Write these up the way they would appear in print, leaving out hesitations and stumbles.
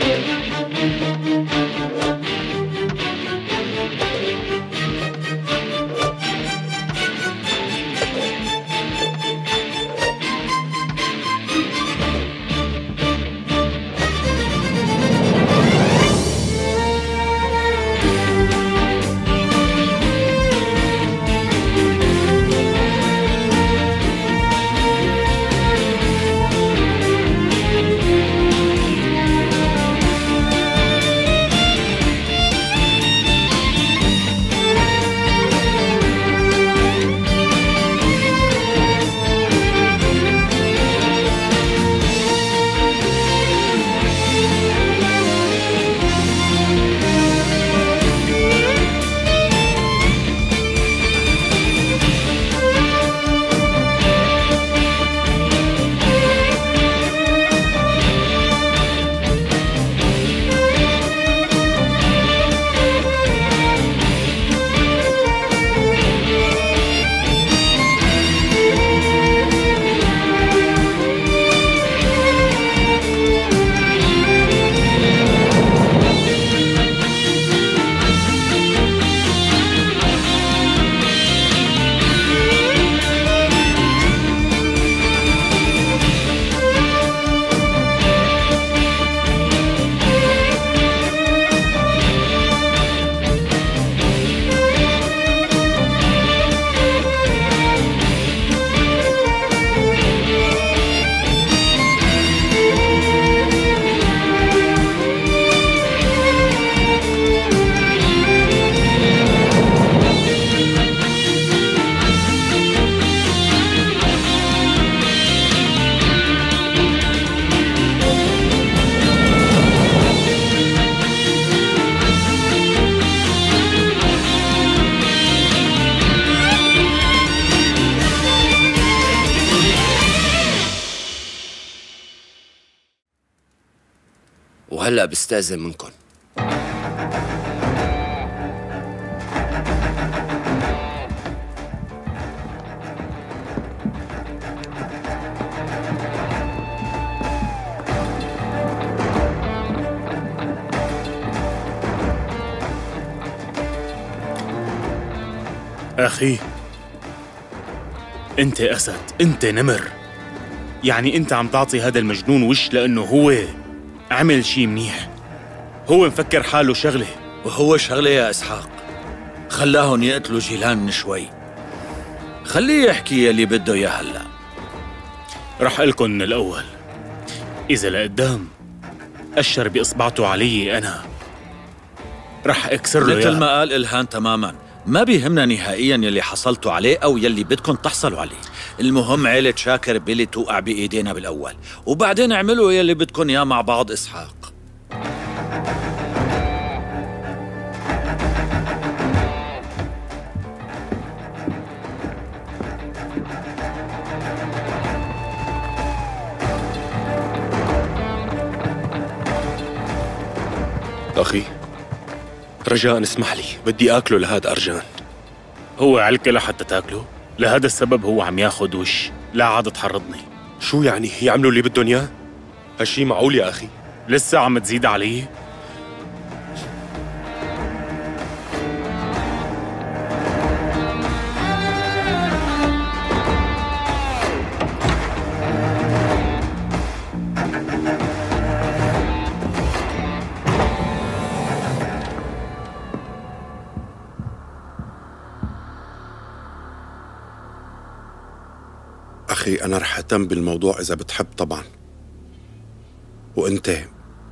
وهلأ بستأذن منكم. أخي، أنت أسد، أنت نمر. يعني أنت عم تعطي هذا المجنون وش لأنه هو عمل شي منيح. هو مفكر حاله شغلة. وهو شغلة يا إسحاق. خلاهم يقتلوا جيلان من شوي. خليه يحكي يلي بده يا هلا. رح أقلكن من الأول، إذا لقدام أشر بإصبعته علي أنا رح أكسر له مثل ما قال إلهان تماماً. ما بيهمنا نهائياً يلي حصلتوا عليه أو يلي بدكم تحصلوا عليه. المهم عيلة شاكر بيلي توقع بإيدينا بالأول، وبعدين اعملوا يلي بدكم إياه مع بعض. إسحاق، أخي رجاء اسمح لي، بدي آكله لهاد أرجان. هو علكة لحتى تاكله؟ لهذا السبب هو عم ياخد وش. لا عاد تحرضني. شو يعني يعملوا اللي بدهم إياه؟ هالشي معقول يا أخي؟ لسه عم تزيد علي؟ أخي أنا رح أهتم بالموضوع إذا بتحب طبعا، وأنت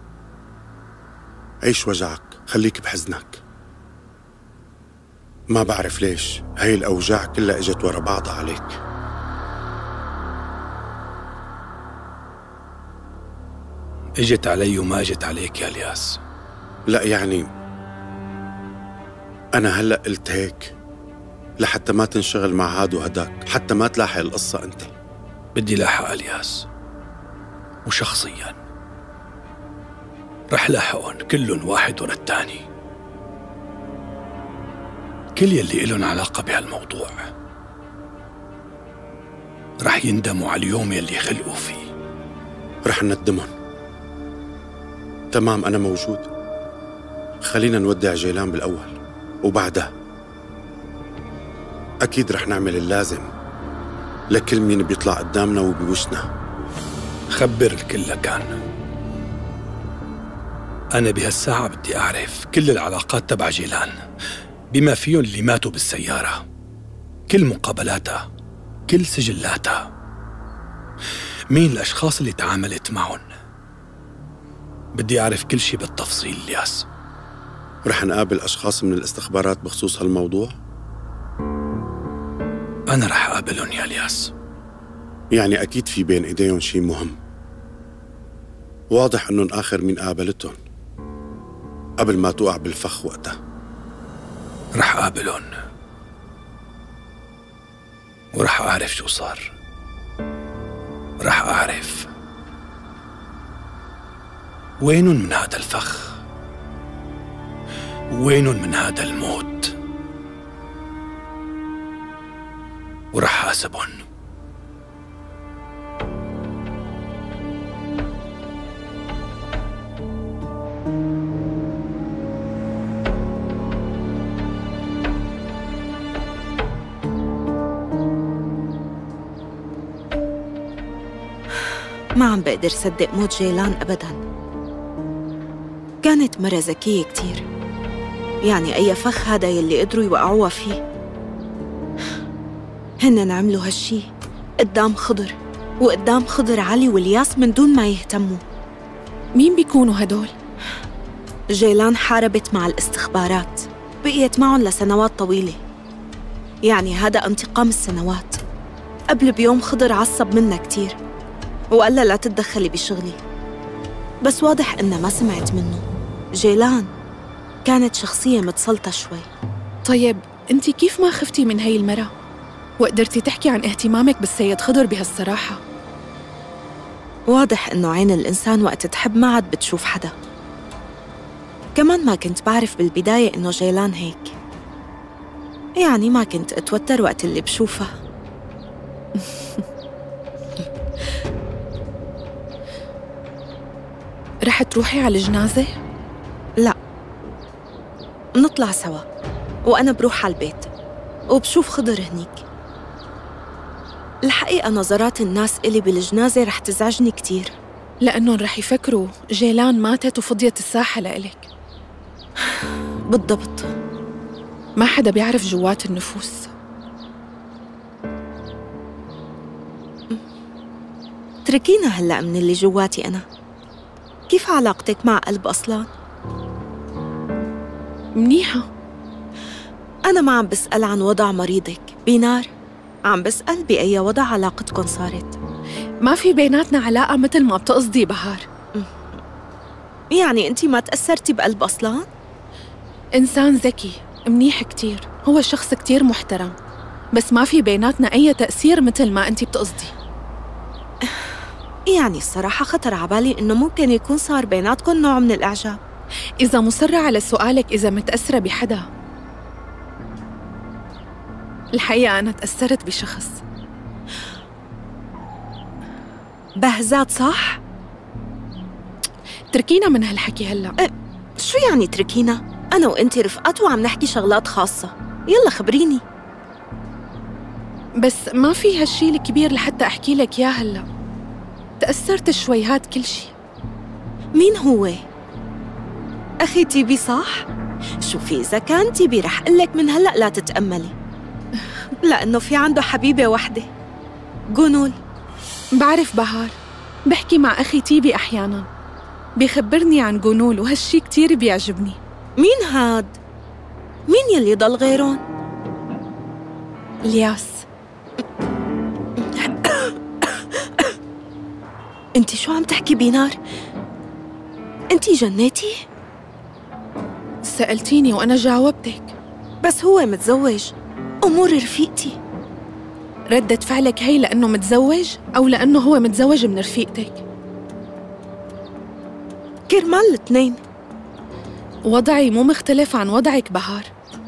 عيش وجعك، خليك بحزنك. ما بعرف ليش هاي الأوجاع كلها إجت ورا بعضها عليك. إجت علي وما إجت عليك يا الياس. لا يعني أنا هلأ قلت هيك لحتى ما تنشغل مع هاد وهداك، حتى ما تلاحق القصة أنت. بدي لاحق الياس، وشخصياً رح لاحقهم كلهم واحد ورا التاني. كل يلي إلهم علاقة بهالموضوع رح يندموا على اليوم يلي خلقوا فيه. رح ندمهم تمام، أنا موجود. خلينا نودع جيلان بالأول، وبعدها أكيد رح نعمل اللازم لكل مين بيطلع قدامنا وبيوشنا. خبر الكل لكان. أنا بهالساعة بدي أعرف كل العلاقات تبع جيلان، بما فيهم اللي ماتوا بالسيارة، كل مقابلاتها، كل سجلاتها، مين الأشخاص اللي تعاملت معهم. بدي أعرف كل شي بالتفصيل الياس. رح نقابل أشخاص من الاستخبارات بخصوص هالموضوع؟ أنا رح أقابلهم يا الياس. يعني أكيد في بين إيديهم شي مهم. واضح إنهم آخر مين قابلتهم قبل ما توقع بالفخ وقتها. رح أقابلهم ورح أعرف شو صار. رح أعرف وينهم من هذا الفخ، وينهم من هذا الموت، ورح حاسبهم. ما عم بقدر صدق موت جيلان أبداً. كانت مرة ذكية كتير، يعني أي فخ هذا يلي قدروا يوقعوها فيه. هن عملوا هالشي قدام خضر، وقدام خضر علي والياس من دون ما يهتموا. مين بيكونوا هدول؟ جيلان حاربت مع الاستخبارات، بقيت معهم لسنوات طويلة، يعني هذا انتقام السنوات. قبل بيوم خضر عصب منا كتير وقال لها لا تتدخلي بشغلي، بس واضح إنها ما سمعت منه. جيلان كانت شخصية متسلطة شوي. طيب انتي كيف ما خفتي من هاي المرة وقدرتي تحكي عن اهتمامك بالسيد خضر بهالصراحة؟ واضح إنه عين الإنسان وقت تحب ما عاد بتشوف حدا. كمان ما كنت بعرف بالبداية إنه جيلان هيك، يعني ما كنت أتوتر وقت اللي بشوفها. رح تروحي على الجنازة؟ لا، نطلع سوا، وأنا بروح على البيت وبشوف خضر هنيك. الحقيقة نظرات الناس إلي بالجنازة رح تزعجني كتير، لأنهم رح يفكروا جيلان ماتت وفضيت الساحة لإلك. بالضبط. ما حدا بيعرف جوات النفوس. تركينا هلأ من اللي جواتي أنا. كيف علاقتك مع قلب أصلاً؟ منيحة. أنا ما عم بسأل عن وضع مريضك بينار، عم بسأل بأي وضع علاقتكن صارت. ما في بيناتنا علاقة مثل ما بتقصدي بهار. يعني أنتي ما تأثرتي بقلب أصلاً؟ إنسان ذكي منيح كتير، هو شخص كتير محترم، بس ما في بيناتنا أي تأثير مثل ما أنتي بتقصدي. يعني الصراحة خطر عبالي إنه ممكن يكون صار بيناتكم نوع من الإعجاب. إذا مصرة على سؤالك إذا متأثرة بحدا، الحقيقة أنا تأثرت بشخص. بهزات صح؟ تركينا من هالحكي هلأ. شو يعني تركينا؟ أنا وإنتي رفقات وعم نحكي شغلات خاصة، يلا خبريني. بس ما في هالشي الكبير لحتى أحكي لك يا هلأ. تأثرت شوي، هاد كل شي. مين هو؟ أخي تيبي صح؟ شوفي إذا كان تيبي رح قلك من هلأ لا تتأملي، لأنه في عنده حبيبة وحدة، جونول. بعرف بهار، بحكي مع أخي تيبي أحياناً، بيخبرني عن جونول وهالشي كتير بيعجبني. مين هاد؟ مين يلي ضل غيرون؟ الياس. انتي شو عم تحكي بينار؟ انتي جنيتي؟ سألتيني وأنا جاوبتك. بس هو متزوج، أمور رفيقتي. ردة فعلك هي لأنه متزوج أو لأنه هو متزوج من رفيقتك؟ كرمال الاثنين. وضعي مو مختلف عن وضعك بهار.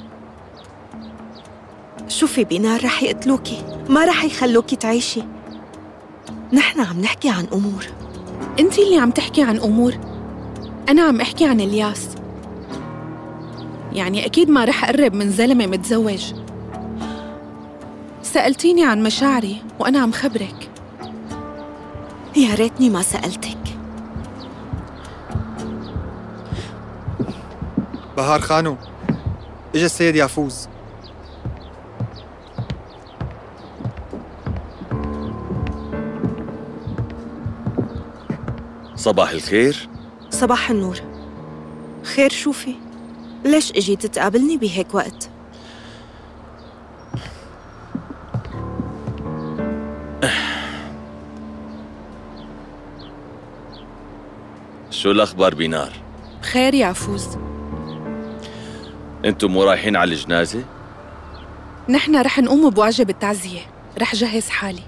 شوفي بينار، رح يقتلوكي، ما رح يخلوكي تعيشي. نحن عم نحكي عن أمور. أنتي اللي عم تحكي عن أمور، أنا عم أحكي عن الياس. يعني أكيد ما رح أقرب من زلمة متزوج. سألتيني عن مشاعري وأنا عم خبرك. يا ريتني ما سألتك. بهار خانو، اجا السيد يافوز. صباح الخير. صباح النور. خير شو في؟ ليش اجيت تقابلني بهيك وقت؟ شو الأخبار بنار؟ خير يا فوز. انتم مو رايحين على الجنازة؟ نحن رح نقوم بواجب التعزية. رح جهز حالي.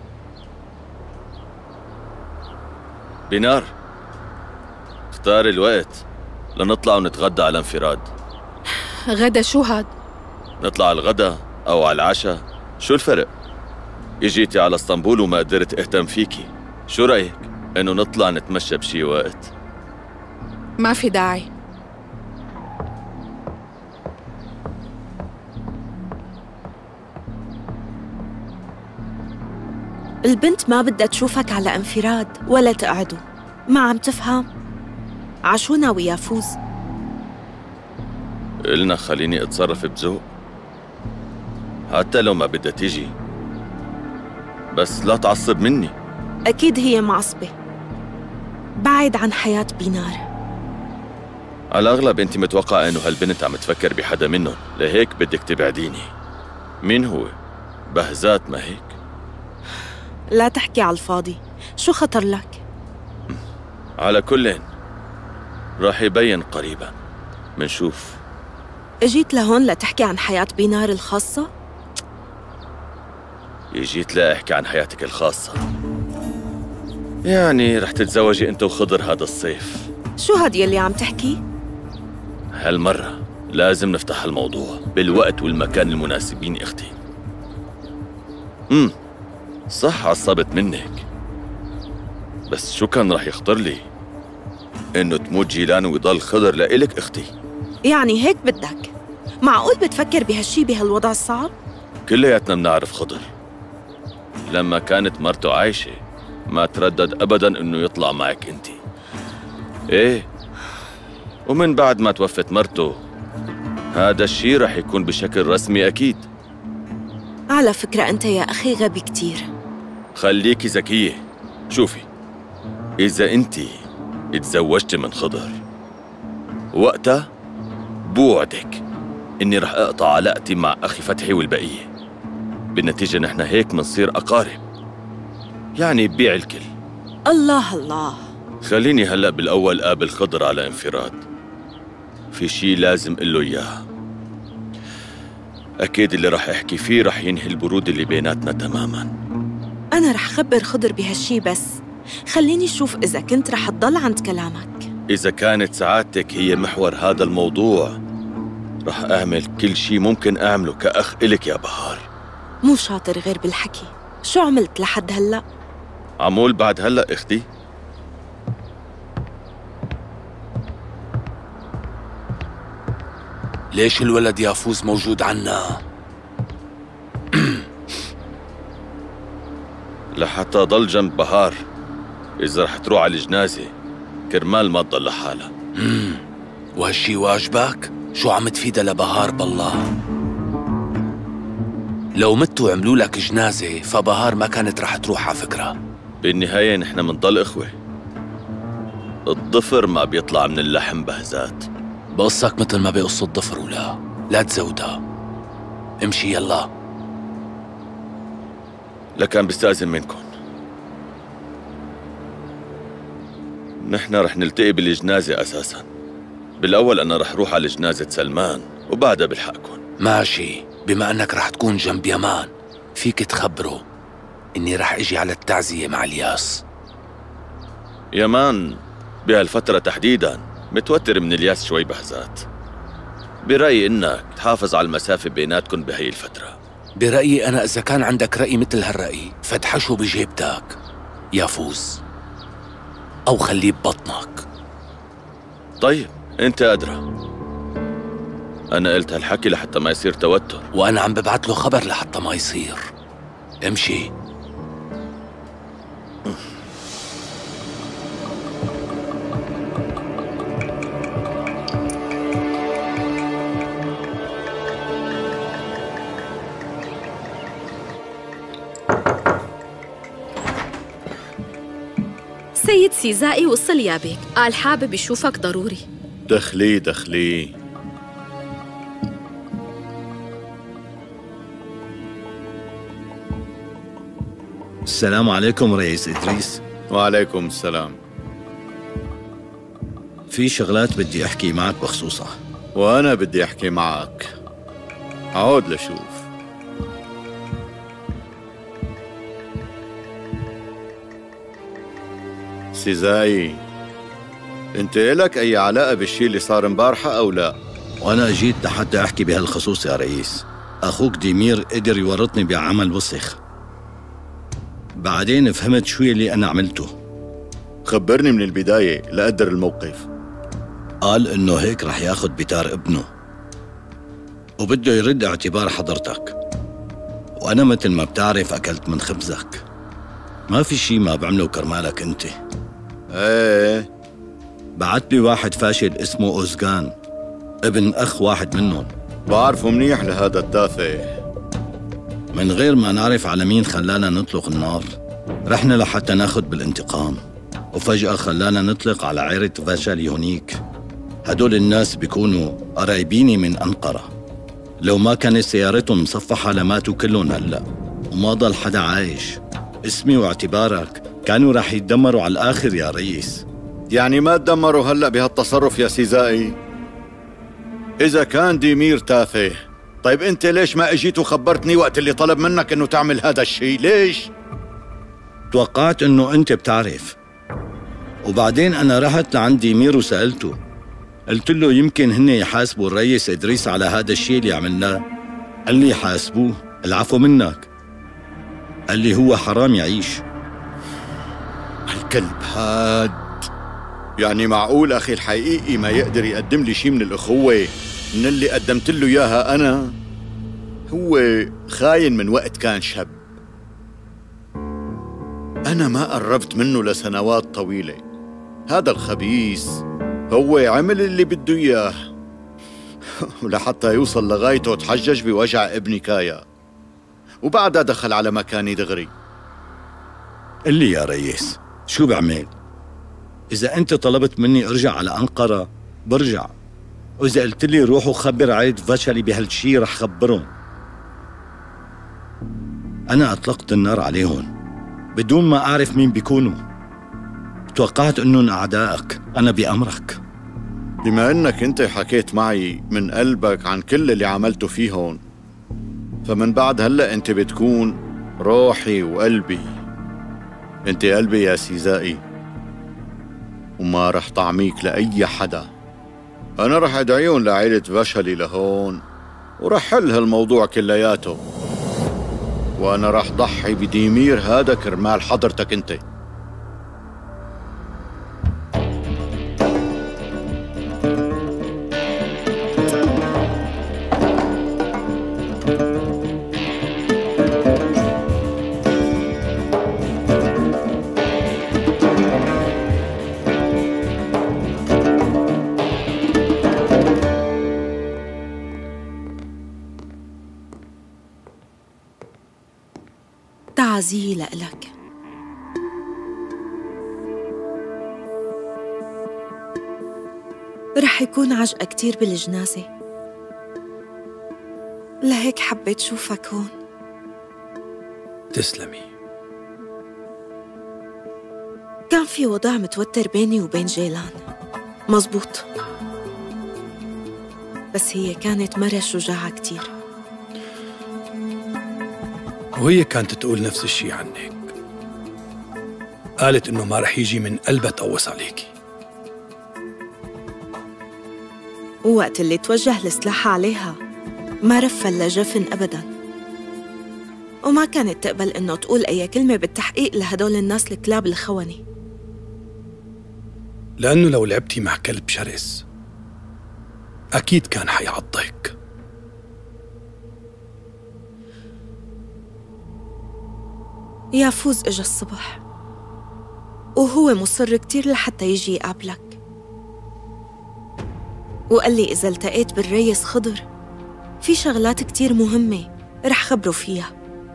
بنار، اختار الوقت لنطلع ونتغدى على انفراد. غدا شو هاد؟ نطلع على الغدا أو على العشاء، شو الفرق؟ اجيتي على اسطنبول وما قدرت اهتم فيكي، شو رأيك إنه نطلع نتمشى بشي وقت؟ ما في داعي. البنت ما بدها تشوفك على انفراد ولا تقعدوا. ما عم تفهم؟ عشو ناوي يا فوز؟ قلنا خليني اتصرف بذوق، حتى لو ما بدها تيجي، بس لا تعصب مني. أكيد هي معصبة. بعد عن حياة بنار. على الأغلب أنت متوقعة إنه هالبنت عم تفكر بحدا منهم، لهيك بدك تبعديني. مين هو؟ بهزات ما هيك؟ لا تحكي على الفاضي. شو خطر لك؟ على كل راح يبين قريبا، منشوف. اجيت لهون لتحكي عن حياة بنار الخاصة؟ جيت لا أحكي عن حياتك الخاصة. يعني رح تتزوجي أنت وخضر هذا الصيف. شو هاد يلي عم تحكي؟ هالمرة لازم نفتح الموضوع بالوقت والمكان المناسبين اختي. صح عصبت منك، بس شو كان رح يخطر لي؟ إنه تموت جيلان ويضل خضر لإلك اختي. يعني هيك بدك؟ معقول بتفكر بهالشي بهالوضع الصعب؟ كلياتنا بنعرف خضر لما كانت مرته عايشة ما تردد أبداً إنه يطلع معك انتي. إيه، ومن بعد ما توفت مرته هذا الشي رح يكون بشكل رسمي أكيد. على فكرة أنت يا أخي غبي كتير. خليكي ذكية. شوفي، إذا انتي اتزوجتي من خضر وقتها بوعدك إني رح أقطع علاقتي مع أخي فتحي والبقية. بالنتيجة نحن هيك منصير أقارب، يعني بيع الكل. الله الله. خليني هلأ بالأول قابل خضر على انفراد، في شي لازم قله إياه. أكيد اللي رح أحكي فيه رح ينهي البرود اللي بيناتنا تماماً. أنا رح خبر خضر بهالشي، بس خليني شوف إذا كنت رح تضل عند كلامك. إذا كانت سعادتك هي محور هذا الموضوع رح أعمل كل شي ممكن أعمله كأخ إلك يا بهار. مو شاطر غير بالحكي. شو عملت لحد هلأ؟ عمول بعد هلأ اختي؟ ليش الولد يافوز موجود عنا؟ لحتى ضل جنب بهار إذا رح تروح على الجنازة كرمال ما تضل لحالها. وهالشي واجبك؟ شو عم تفيدها لبهار بالله؟ لو متوا وعملوا لك جنازة فبهار ما كانت رح تروح على فكرة. بالنهاية نحن منضل إخوة. الضفر ما بيطلع من اللحم بهزات. بقصك مثل ما بيقص الضفر ولا لا تزودها. امشي يلا. لكان بستأذن منكم، نحن رح نلتقي بالجنازة أساساً. بالأول أنا رح روح على جنازة سلمان وبعدها بلحقكم. ماشي، بما أنك رح تكون جنب يمان فيك تخبره إني رح أجي على التعزية مع الياس. يمان بهالفترة تحديداً متوتر من الياس شوي بهزات. برأيي إنك تحافظ على المسافة بيناتكم بهي الفترة. برأيي أنا إذا كان عندك رأي مثل هالرأي فتحشه بجيبتك يافوز، أو خليه ببطنك. طيب انت أدرى. أنا قلت هالحكي لحتى ما يصير توتر. وأنا عم ببعت له خبر لحتى ما يصير. امشي. سيد سيزائي وصل يا بيك، قال حابب يشوفك ضروري. دخلي دخلي. السلام عليكم رئيس إدريس. وعليكم السلام. في شغلات بدي أحكي معك بخصوصها. وأنا بدي أحكي معك. عود لشوف. سيزائي، انت إلك أي علاقة بالشي اللي صار مبارحة أو لا؟ وأنا جيت لحتى أحكي بهالخصوص يا رئيس. أخوك ديمير قدر يورطني بعمل وسخ، بعدين فهمت شو اللي أنا عملته. خبرني من البداية لأقدر الموقف. قال إنه هيك رح ياخد بتار ابنه وبده يرد اعتبار حضرتك، وأنا مثل ما بتعرف أكلت من خبزك. ما في شي ما بعمله كرمالك أنت. ايه، بعت لي واحد فاشل اسمه أوزغان، ابن أخ واحد منهم. بعرفه منيح لهذا التافه. من غير ما نعرف على مين خلانا نطلق النار. رحنا لحتى ناخد بالانتقام، وفجأة خلانا نطلق على عيرة فاشالي هونيك. هدول الناس بيكونوا قرايبيني من أنقرة. لو ما كانت سيارتهم مصفحة لماتوا كلهم هلأ، وما ضل حدا عايش. اسمي واعتبارك كانوا رح يتدمروا على الآخر يا رئيس. يعني ما تدمروا هلأ بهالتصرف يا سيزائي؟ إذا كان ديمير تافه، طيب أنت ليش ما أجيت وخبرتني وقت اللي طلب منك إنه تعمل هذا الشيء؟ ليش؟ توقعت إنه أنت بتعرف، وبعدين أنا رحت لعند ديمير وسألته. قلت له يمكن هن يحاسبوا الرئيس إدريس على هذا الشيء اللي عملناه. قال لي يحاسبوه، العفو منك. قال لي هو حرام يعيش. الكلب هاد. يعني معقول أخي الحقيقي ما يقدر يقدم لي شيء من الأخوة من اللي قدمت له إياها أنا؟ هو خاين من وقت كان شاب. أنا ما قربت منه لسنوات طويلة. هذا الخبيث هو عمل اللي بده إياه ولحتى يوصل لغايته تحجج بوجع ابني كايا، وبعدها دخل على مكاني دغري. قل لي يا ريس شو بعمل؟ إذا أنت طلبت مني أرجع على أنقرة برجع، وإذا قلت لي روحوا خبر عيد فاشلي بهالشي رح خبرهم. أنا أطلقت النار عليهم بدون ما أعرف مين بيكونوا. توقعت أنهم أعدائك. أنا بأمرك. بما أنك أنت حكيت معي من قلبك عن كل اللي عملته فيهم، فمن بعد هلأ أنت بتكون روحي وقلبي. أنت قلبي يا سيزائي، وما رح طعميك لأي حدا. أنا رح أدعيهم لعيلة فاشلي لهون ورح حل هالموضوع كلياته، وأنا رح ضحي بديمير هذا كرمال حضرتك أنت. تعزية لإلك. رح يكون عجقة كتير بالجنازة، لهيك حبيت شوفك هون. تسلمي. كان في وضع متوتر بيني وبين جيلان، مزبوط، بس هي كانت مرة شجاعة كتير. وهي كانت تقول نفس الشي عنك. قالت إنه ما رح يجي من قلبها تقوص عليكي. ووقت اللي توجه السلاح عليها ما رفل لجفن أبداً، وما كانت تقبل إنه تقول أي كلمة بالتحقيق لهدول الناس الكلاب الخونة. لأنه لو لعبتي مع كلب شرس أكيد كان حيعضك. يافوز إجا الصبح وهو مصر كتير لحتى يجي يقابلك، وقال لي إذا التقيت بالريس خضر في شغلات كتير مهمة رح خبره فيها.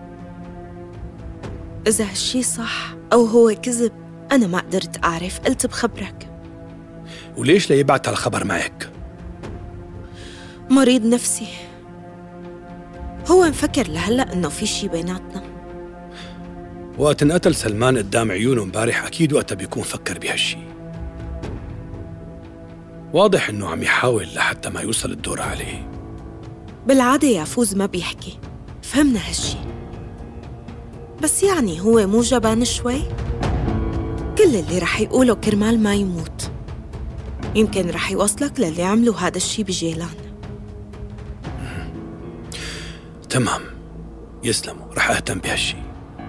إذا هالشي صح أو هو كذب أنا ما قدرت أعرف، قلت بخبرك. وليش لا يبعت هالخبر معك؟ مريض نفسي، هو مفكر لهلأ إنه في شي بيناتنا. وقت انقتل سلمان قدام عيونه امبارح أكيد وقتها بيكون فكر بهالشي. واضح إنه عم يحاول لحتى ما يوصل الدور عليه. بالعادة يافوز ما بيحكي، فهمنا هالشي، بس يعني هو مو جبان شوي؟ كل اللي رح يقوله كرمال ما يموت، يمكن رح يوصلك للي عملوا هذا الشي بجيلان. تمام، يسلموا، رح أهتم بهالشي.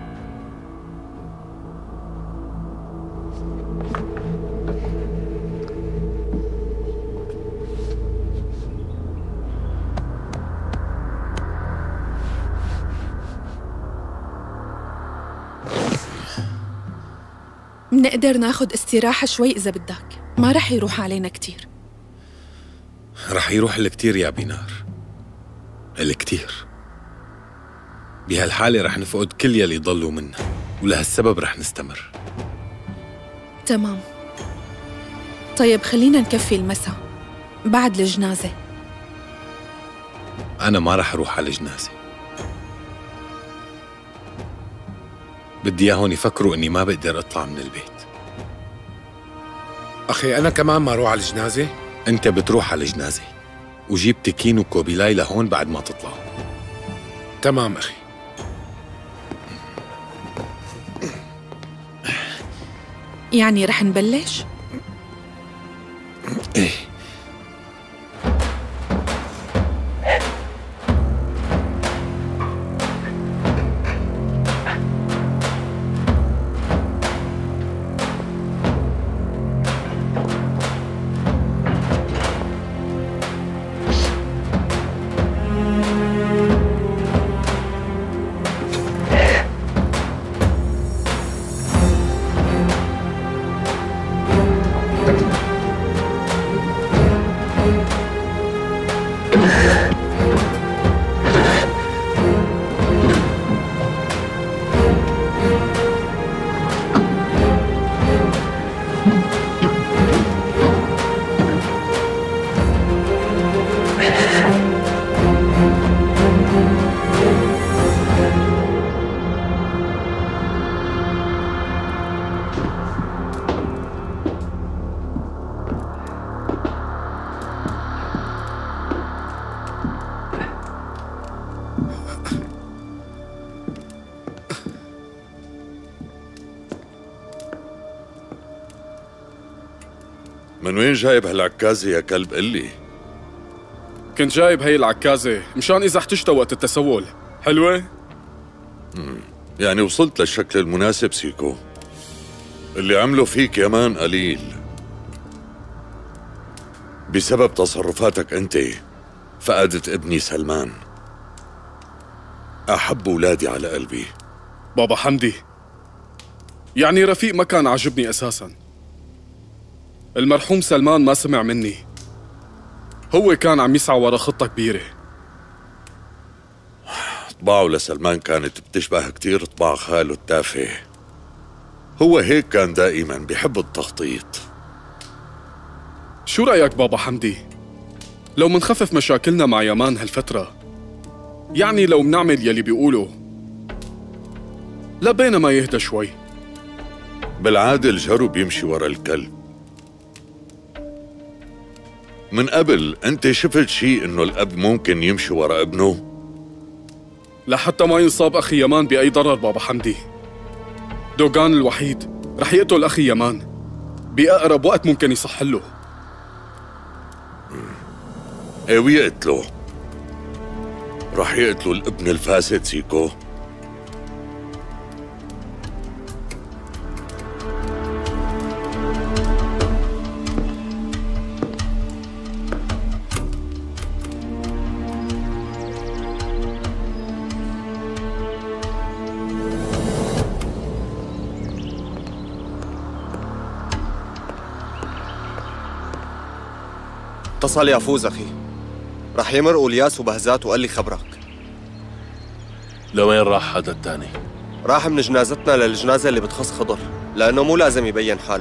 منقدر ناخد استراحة شوي إذا بدك، ما رح يروح علينا كتير. رح يروح الكتير يا بينار، الكتير. بهالحالة رح نفقد كل يلي ضلوا منا، ولهالسبب رح نستمر. تمام، طيب خلينا نكفي المساء بعد الجنازة. أنا ما رح أروح على الجنازة. بدي إياهم يفكروا إني ما بقدر أطلع من البيت. أخي أنا كمان ما أروح على الجنازة؟ أنت بتروح على الجنازة، وجيب تكين وكوبيلاي لهون بعد ما تطلعوا. تمام أخي. يعني رح نبلش؟ إيه. من وين جايب هالعكازة يا كلب قلي؟ كنت جايب هي العكازة مشان إذا احتجتها وقت التسول. حلوة؟ يعني وصلت للشكل المناسب سيكو. اللي عمله فيك يمان قليل. بسبب تصرفاتك أنت فقدت ابني سلمان، أحب أولادي على قلبي. بابا حمدي، يعني رفيق ما كان عاجبني أساساً. المرحوم سلمان ما سمع مني، هو كان عم يسعى ورا خطة كبيرة. طباعه لسلمان كانت بتشبه كتير طباع خاله التافه. هو هيك كان دائما بيحب التخطيط. شو رأيك بابا حمدي؟ لو منخفف مشاكلنا مع يمان هالفترة، يعني لو منعمل يلي بيقولوا لبينا ما يهدى شوي. بالعادة الجرو بيمشي ورا الكلب. من قبل انت شفت شيء انه الاب ممكن يمشي ورا ابنه؟ لحتى ما ينصاب اخي يمان باي ضرر بابا حمدي. دوغان الوحيد رح يقتل اخي يمان باقرب وقت ممكن يصح له. ايه ويقتله؟ رح يقتلوا الابن الفاسد سيكو. اتصل يافوز أخي. رح يمر والياس وبهزات وقال لي خبرك. لوين راح هذا الثاني؟ راح من جنازتنا للجنازة اللي بتخص خضر، لأنه مو لازم يبين حاله.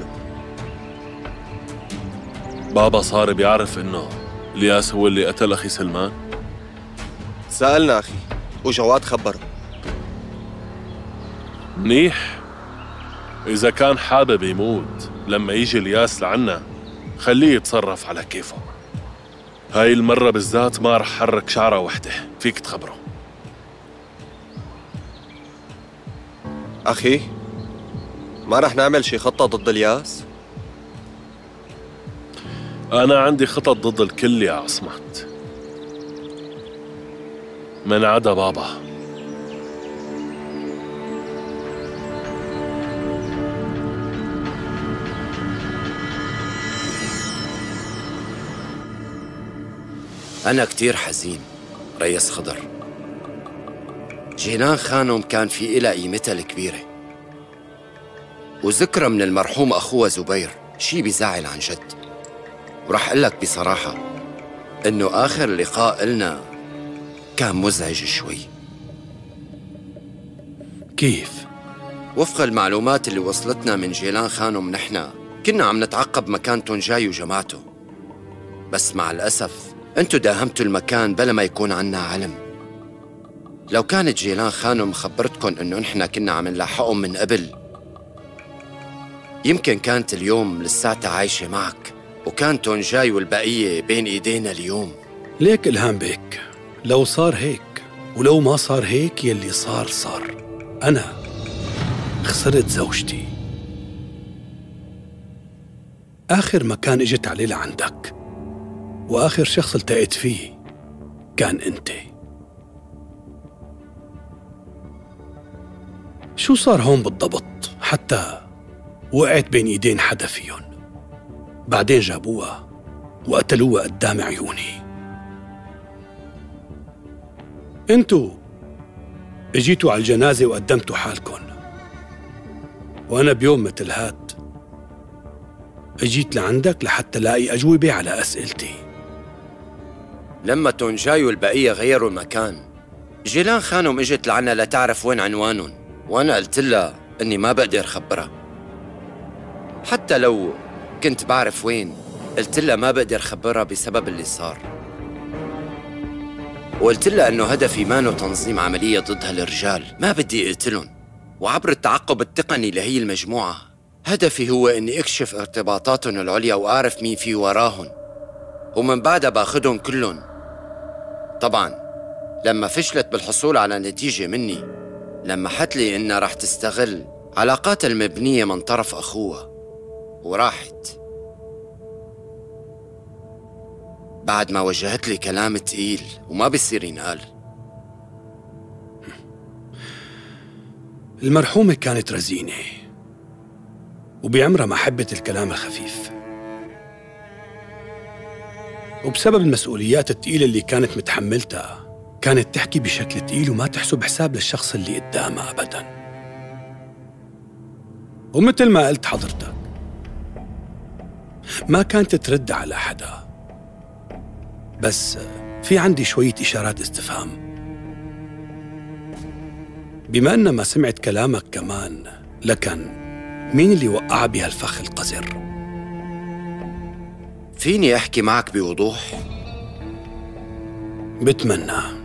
بابا صار بيعرف إنه الياس هو اللي قتل أخي سلمان؟ سألنا أخي وجواد خبره. منيح. إذا كان حابب يموت لما يجي الياس لعنا خليه يتصرف على كيفه. هاي المرة بالذات ما رح حرك شعرة وحدة، فيك تخبره. أخي ما رح نعمل شي خطة ضد الياس؟ أنا عندي خطط ضد الكل يا عصمت، من عدا بابا. أنا كتير حزين ريس خضر. جيلان خانم كان في إلها قيمتها الكبيرة، وذكرى من المرحوم أخوها زبير شي بيزعل عن جد. ورح أقلك بصراحة إنه آخر لقاء إلنا كان مزعج شوي. كيف؟ وفق المعلومات اللي وصلتنا من جيلان خانم، نحن كنا عم نتعقب مكان تونجاي وجماعته، بس مع الأسف انتو داهمتوا المكان بلا ما يكون عنا علم. لو كانت جيلان خانم خبرتكن انه نحن كنا عم نلاحقهم من قبل، يمكن كانت اليوم لساتها عايشة معك، وكان تونجاي والبقية بين ايدينا اليوم. ليك إلهام بيك، لو صار هيك ولو ما صار هيك، يلي صار صار. أنا خسرت زوجتي. آخر مكان اجت عليه لعندك، وآخر شخص التقيت فيه كان أنت. شو صار هون بالضبط حتى وقعت بين إيدين حدا فيهم؟ بعدين جابوها وقتلوها قدام عيوني. انتو اجيتوا على الجنازة وقدمتوا حالكن، وأنا بيوم مثل هاد اجيت لعندك لحتى لاقي أجوبة على أسئلتي. لما تونجاي والبقية غيروا المكان، جيلان خانم اجت لعنا لتعرف وين عنوانهم، وأنا قلت لها إني ما بقدر خبرها. حتى لو كنت بعرف وين، قلت لها ما بقدر خبرها بسبب اللي صار. وقلت لها إنه هدفي مانو تنظيم عملية ضد هالرجال، ما بدي اقتلهم. وعبر التعقب التقني لهي المجموعة، هدفي هو إني أكشف ارتباطاتهم العليا وأعرف مين في وراهم، ومن بعدها باخدهم كلهم. طبعاً لما فشلت بالحصول على نتيجة مني، لمحت لي إنها رح تستغل علاقاتها المبنية من طرف أخوها، وراحت بعد ما وجهت لي كلام تقيل وما بيصير ينقال. المرحومة كانت رزينة، وبعمرها ما حبت الكلام الخفيف، وبسبب المسؤوليات الثقيلة اللي كانت متحملتها كانت تحكي بشكل تقيل وما تحسب حساب للشخص اللي قدامها أبداً. ومثل ما قلت حضرتك، ما كانت ترد على حدا، بس في عندي شوية إشارات استفهام. بما أن ما سمعت كلامك كمان، لكن مين اللي وقع بهالفخ القذر؟ فيني أحكي معك بوضوح؟ بتمنى.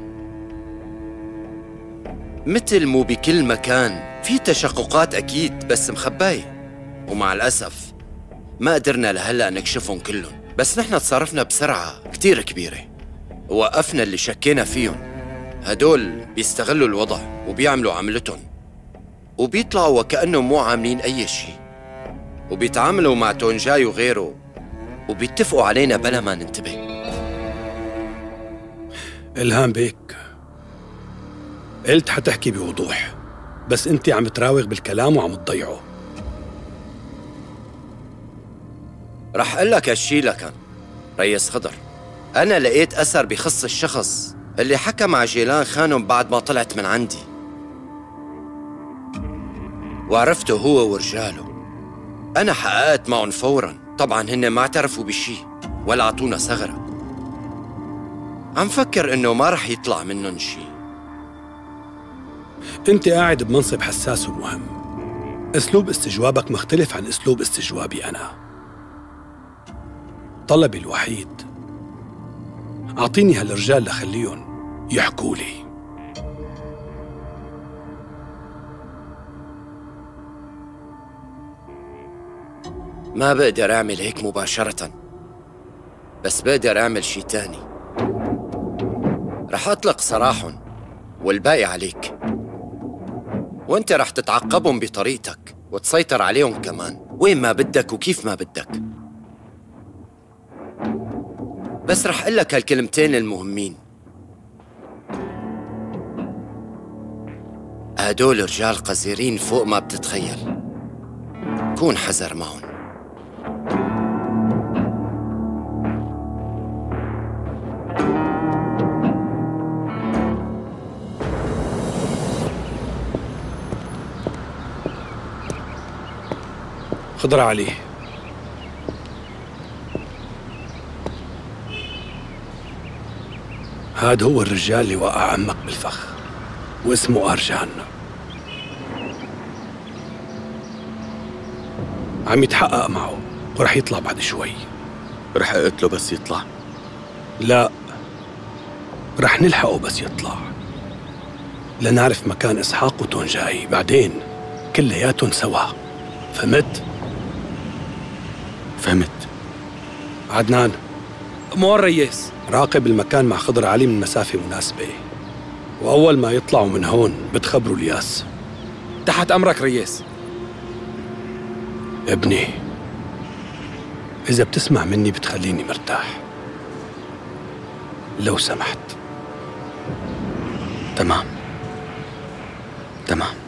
مثل مو بكل مكان في تشققات أكيد، بس مخباية، ومع الأسف ما قدرنا لهلأ نكشفهم كلهم. بس نحن تصرفنا بسرعة كتير كبيرة، ووقفنا اللي شكينا فيهم. هدول بيستغلوا الوضع وبيعملوا عملتهم، وبيطلعوا وكأنهم مو عاملين أي شيء، وبيتعاملوا مع تونجاي وغيره، وبيتفقوا علينا بلا ما ننتبه. إلهام بيك، قلت حتحكي بوضوح، بس انت عم تراوغ بالكلام وعم تضيعه. رح أقول لك هالشي لكن ريس خضر، أنا لقيت أثر بخص الشخص اللي حكى مع جيلان خانم بعد ما طلعت من عندي، وعرفته هو ورجاله. أنا حققت معهم فوراً، طبعاً هن ما اعترفوا بشي، ولا عطونا ثغرة. عم فكر إنه ما رح يطلع منهم شي. أنت قاعد بمنصب حساس ومهم. أسلوب استجوابك مختلف عن أسلوب استجوابي أنا. طلبي الوحيد أعطيني هالرجال لخليهم يحكوا لي. ما بقدر أعمل هيك مباشرة، بس بقدر أعمل شي تاني. رح أطلق سراحهم والباقي عليك، وانت رح تتعقبهم بطريقتك وتسيطر عليهم كمان وين ما بدك وكيف ما بدك. بس رح قلك هالكلمتين المهمين. هدول رجال قذرين فوق ما بتتخيل. كون حذر معهم. خضر علي، هاد هو الرجال اللي وقع عمك بالفخ واسمه أرجان. عم يتحقق معه ورح يطلع بعد شوي. رح اقتله بس يطلع؟ لا، رح نلحقه بس يطلع، لنعرف مكان إسحاق وتونجاي بعدين كلياتهم سوا. فهمت؟ فهمت. عدنان، أمور ريس. راقب المكان مع خضر علي من مسافة مناسبة، وأول ما يطلعوا من هون بتخبروا الياس. تحت أمرك ريس. ابني، إذا بتسمع مني بتخليني مرتاح، لو سمحت. تمام تمام.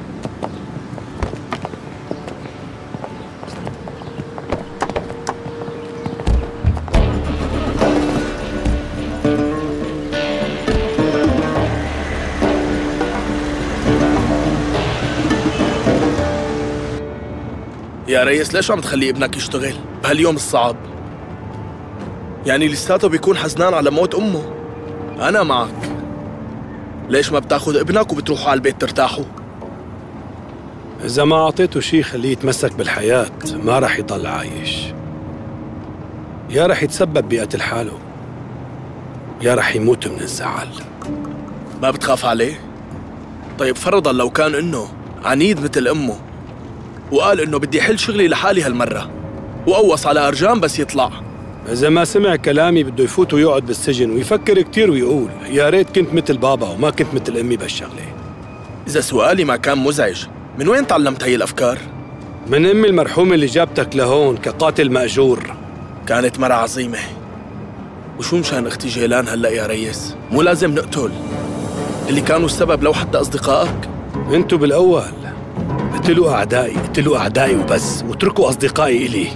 يا ريس ليش عم تخلي ابنك يشتغل بهاليوم الصعب؟ يعني لساته بيكون حزنان على موت أمه. أنا معك. ليش ما بتاخذ ابنك وبتروحوا على البيت ترتاحوا؟ إذا ما أعطيته شي خليه يتمسك بالحياة ما رح يضل عايش. يا رح يتسبب بقتل حاله، يا رح يموت من الزعل. ما بتخاف عليه؟ طيب فرضا لو كان إنه عنيد مثل أمه وقال إنه بدي حل شغلي لحالي هالمرة وقوص على أرجان بس يطلع. إذا ما سمع كلامي بده يفوت ويقعد بالسجن ويفكر كتير ويقول يا ريت كنت مثل بابا وما كنت مثل أمي بهالشغلة. إذا سؤالي ما كان مزعج، من وين تعلمت هي الأفكار؟ من أمي المرحومة اللي جابتك لهون كقاتل مأجور. كانت مرة عظيمة. وشو مشان أختي جيلان هلأ يا ريس؟ مو لازم نقتل اللي كانوا السبب لو حتى أصدقائك؟ انتو بالأول اقتلوا أعدائي، اقتلوا أعدائي وبس، واتركوا أصدقائي إلي.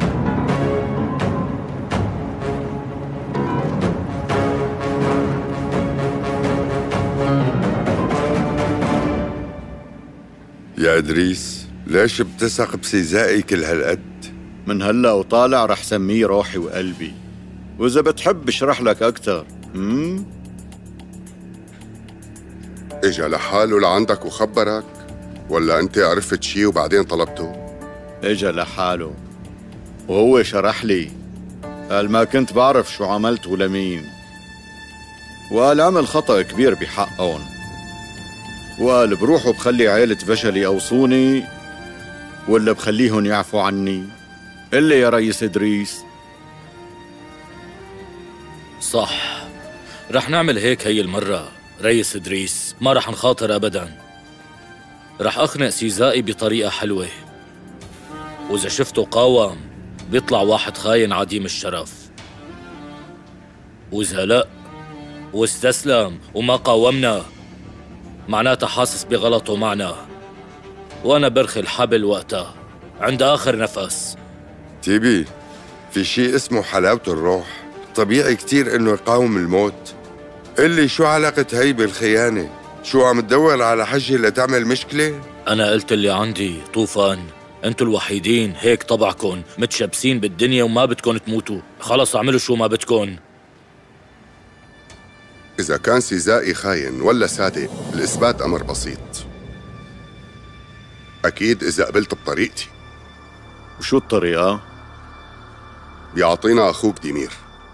يا إدريس، ليش بتثق بسيزائي كل هالقد؟ من هلأ وطالع رح سميه روحي وقلبي، وإذا بتحب اشرح لك أكتر. إجا لحاله لعندك وخبرك؟ ولا أنت عرفت شي وبعدين طلبته؟ إجا لحاله وهو شرح لي، قال ما كنت بعرف شو عملت ولمين، وقال عمل خطأ كبير بحقهم، وقال بروح وبخلي عيلة فشل يوصوني ولا بخليهم يعفوا عني. اللي يا ريس إدريس. صح، رح نعمل هيك هي المرة ريس إدريس، ما رح نخاطر أبداً. رح أخنق سيزائي بطريقة حلوة، وإذا شفته قاوم بيطلع واحد خاين عديم الشرف، وإذا لأ واستسلم وما قاومنا معناتها حاسس بغلطه معنا، وأنا برخي الحبل وقتها عند آخر نفس. تيبي، في شي اسمه حلاوة الروح، طبيعي كتير إنه يقاوم الموت. قلي شو علاقة هي بالخيانة؟ شو عم تدور على حجة لتعمل مشكلة؟ أنا قلت اللي عندي طوفان، انتوا الوحيدين هيك طبعكن متشبسين بالدنيا وما بدكن تموتوا. خلص اعملوا شو ما بدكن. إذا كان سيزائي خاين ولا صادق، الإثبات أمر بسيط. أكيد إذا قبلت بطريقتي. وشو الطريقة؟ بيعطينا أخوك ديمير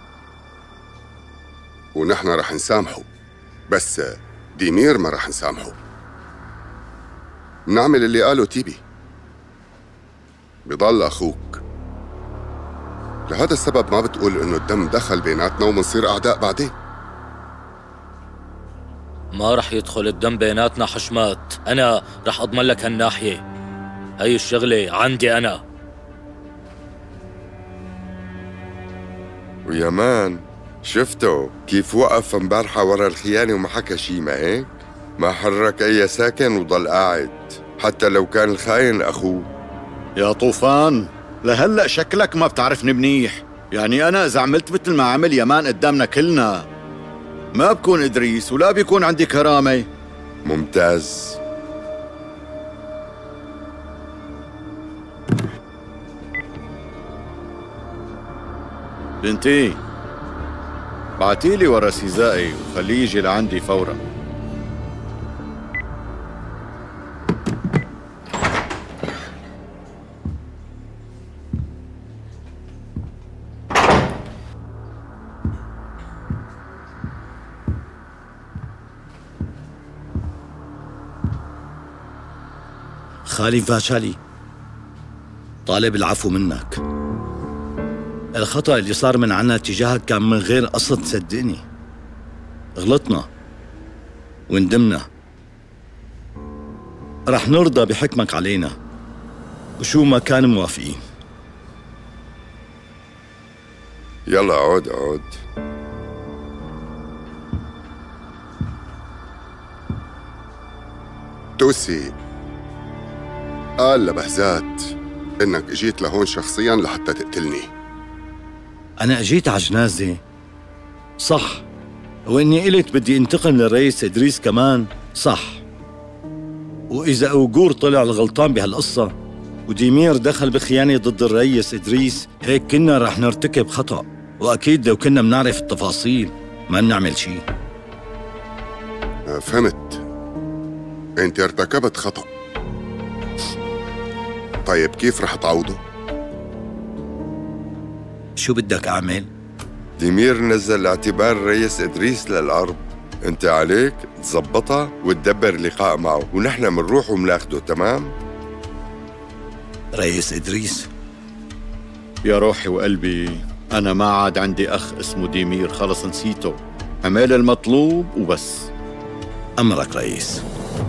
ونحن رح نسامحه، بس ديمير ما رح نسامحه. نعمل اللي قاله تيبي، بضل أخوك. لهذا السبب ما بتقول إنه الدم دخل بيناتنا ومنصير أعداء بعدين. ما رح يدخل الدم بيناتنا حشمات، أنا رح أضمن لك هالناحية. هاي الشغلة عندي أنا. ويامان شفته كيف وقف امبارحة ورا الخيانة وما حكى شي، ما هيك؟ ما حرك أي ساكن وضل قاعد حتى لو كان الخاين أخوه. يا طوفان، لهلأ شكلك ما بتعرفني منيح. يعني أنا إذا عملت مثل ما عمل يامان قدامنا كلنا ما بكون إدريس ولا بيكون عندي كرامة. ممتاز. بنتي بعتيلي ورا سيزائي وخليه يجي لعندي فورا. خالي فاشالي، طالب العفو منك. الخطأ اللي صار من عنا تجاهك كان من غير قصد، صدقني. غلطنا وندمنا. رح نرضى بحكمك علينا وشو ما كان موافقين. يلا عود عود. توسي قال لبهزات إنك اجيت لهون شخصياً لحتى تقتلني. أنا اجيت على جنازة صح، وإني قلت بدي انتقم للرئيس إدريس كمان صح. وإذا أوغور طلع الغلطان بهالقصة وديمير دخل بخيانة ضد الرئيس إدريس، هيك كنا رح نرتكب خطأ. وأكيد لو كنا بنعرف التفاصيل ما بنعمل شيء. فهمت، أنت ارتكبت خطأ. طيب كيف رح تعوضه؟ شو بدك أعمل؟ ديمير نزل اعتبار الرئيس إدريس للأرض، أنت عليك تزبطها وتدبر لقاء معه ونحن منروح ومناخده. تمام؟ رئيس إدريس يا روحي وقلبي، أنا ما عاد عندي أخ اسمه ديمير، خلص نسيته. عمل المطلوب وبس. أمرك رئيس.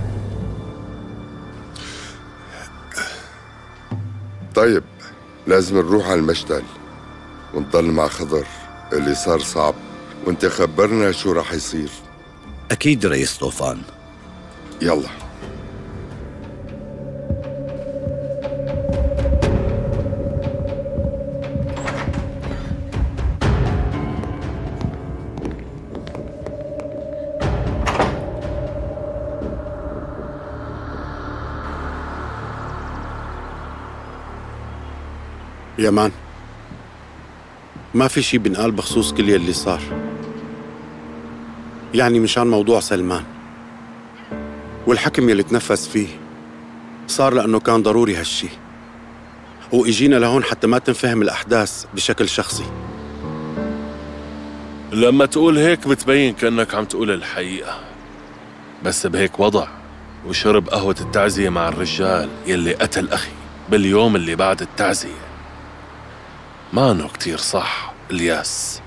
طيب لازم نروح على المشتل ونضل مع خضر. اللي صار صعب وانت خبرنا شو رح يصير. أكيد رئيس طوفان. يلا. يامان، ما في شي بنقال بخصوص كل يلي صار. يعني مشان موضوع سلمان والحكم يلي تنفذ فيه صار لأنه كان ضروري هالشي، وإجينا لهون حتى ما تنفهم الأحداث بشكل شخصي. لما تقول هيك بتبين كأنك عم تقول الحقيقة، بس بهيك وضع وشرب قهوة التعزية مع الرجال يلي قتل أخي باليوم اللي بعد التعزية ما انه كتير صح. الياس،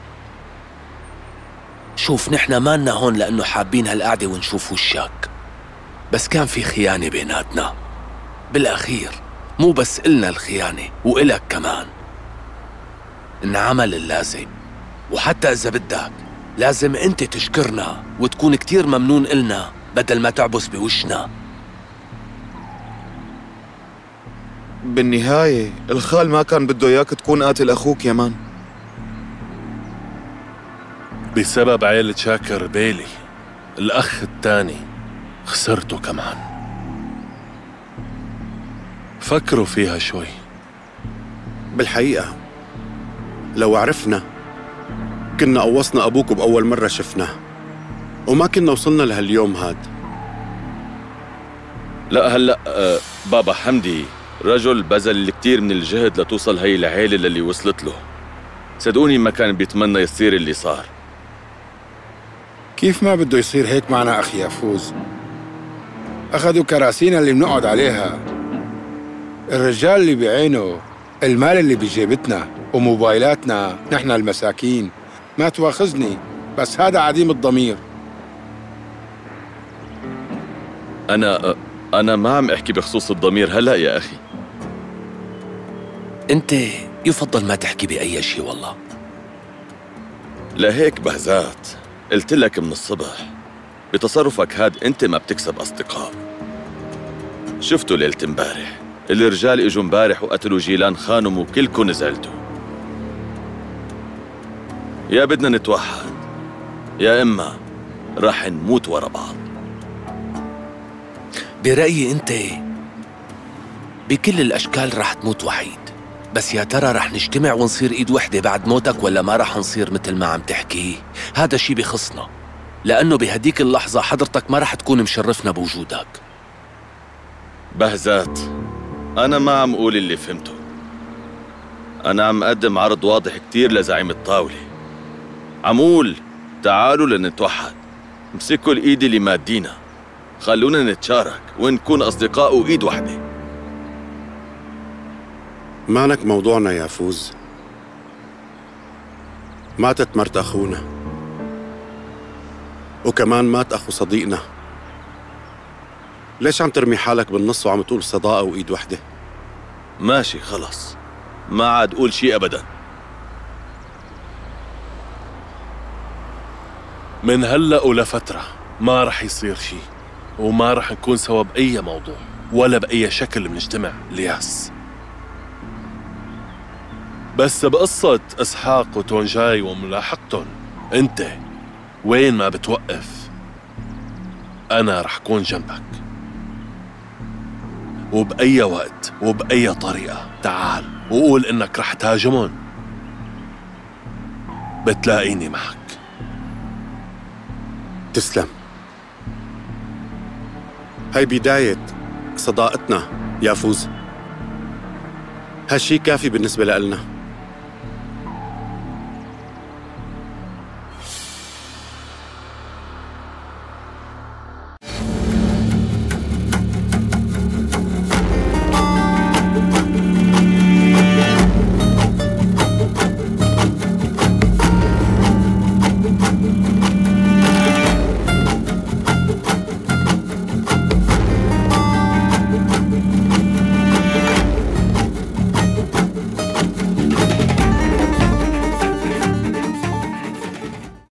شوف، نحن مالنا هون لأنه حابين هالقعدة ونشوف وشك، بس كان في خيانة بيناتنا بالأخير. مو بس إلنا الخيانة وإلك كمان. انعمل اللازم، وحتى إذا بدك لازم أنت تشكرنا وتكون كتير ممنون إلنا بدل ما تعبس بوشنا. بالنهاية الخال ما كان بده إياك تكون قاتل أخوك يامان. بسبب عيلة شاكر بيلي الأخ الثاني خسرته كمان. فكروا فيها شوي. بالحقيقة لو عرفنا كنا قوصنا أبوك بأول مرة شفناه وما كنا وصلنا لهاليوم هاد. لا هلأ بابا حمدي رجل بذل كتير من الجهد لتوصل هي العيلة اللي وصلت له. صدقوني ما كان بيتمنى يصير اللي صار. كيف ما بده يصير هيك معنا أخي يافوز؟ أخذوا كراسينا اللي بنقعد عليها، الرجال اللي بعينه، المال اللي بجيبتنا وموبايلاتنا نحن المساكين. ما تواخذني بس هذا عديم الضمير. أنا ما عم أحكي بخصوص الضمير هلأ يا أخي. أنت يفضل ما تحكي بأي شيء والله. لهيك بهزات قلت لك من الصبح بتصرفك هاد أنت ما بتكسب أصدقاء. شفتوا ليلة امبارح الرجال اجوا امبارح وقتلوا جيلان خانم وكلكم زعلتوا. يا بدنا نتوحد يا إما راح نموت ورا بعض. برأيي أنت بكل الأشكال رح تموت وحيد، بس يا ترى رح نجتمع ونصير إيد وحدة بعد موتك ولا ما رح نصير مثل ما عم تحكي؟ هذا شي بخصنا، لأنه بهديك اللحظة حضرتك ما رح تكون مشرفنا بوجودك. بهزات أنا ما عم أقول اللي فهمته، أنا عم أقدم عرض واضح كتير لزعيم الطاولة. عم أقول تعالوا لنتوحد، امسكوا الإيد اللي مادينا، خلونا نتشارك ونكون أصدقاء وإيد واحدة. مانك موضوعنا يا فوز. ماتت مرت أخونا وكمان مات أخو صديقنا. ليش عم ترمي حالك بالنص وعم تقول صداقة وإيد وحدة؟ ماشي خلص، ما عاد أقول شي أبداً. من هلأ ولفترة ما رح يصير شي، وما رح نكون سوا بأي موضوع ولا بأي شكل بنجتمع الياس. بس بقصة إسحاق وتونجاي وملاحقتهم أنت وين ما بتوقف أنا رح كون جنبك، وبأي وقت وبأي طريقة تعال وقول إنك رح تهاجمهم بتلاقيني معك. تسلم. هاي بداية صداقتنا يا فوز، هالشي كافي بالنسبة لنا.